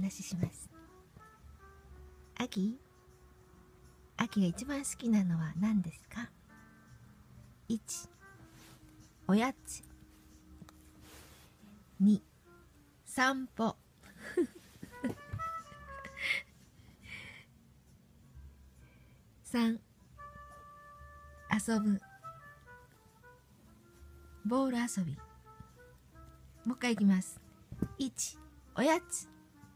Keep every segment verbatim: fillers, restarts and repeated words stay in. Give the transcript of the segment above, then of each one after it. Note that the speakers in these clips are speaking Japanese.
話しします。秋秋が一番好きなのは何ですか？いち、おやつ。に、散歩。さん、遊ぶ。ボール遊び。もう一回いきます。いち、おやつ。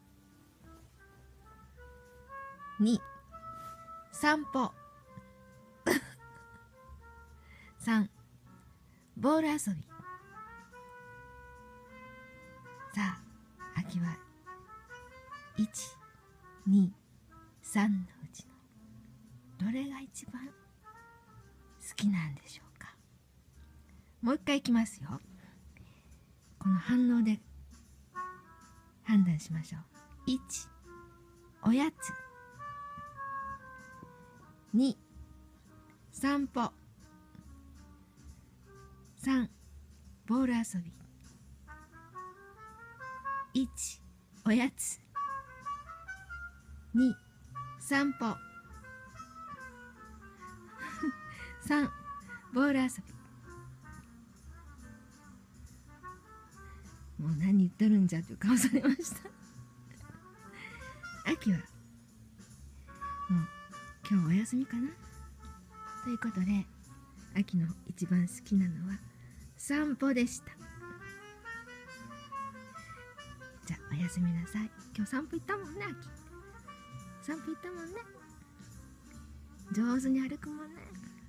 に、散歩。さん、ボール遊び。さあ、秋はいち、に、さんのうちのどれが一番好きなんでしょうか？もう一回いきますよ。この反応で判断しましょう。いち、おやつ。に、散歩。さん、ボール遊び。いち、おやつ。に、散歩。さん、ボール遊び。もう何言ってるんじゃという顔されました。秋はもう今日お休みかなということで、秋の一番好きなのは散歩でした。じゃあおやすみなさい。今日散歩行ったもんね。秋散歩行ったもんね。上手に歩くもんね。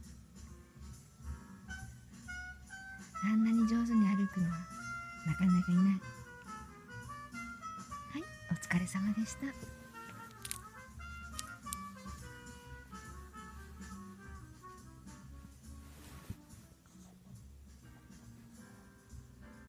あんなに上手に歩くのはなかなかいない。はい、お疲れ様でした。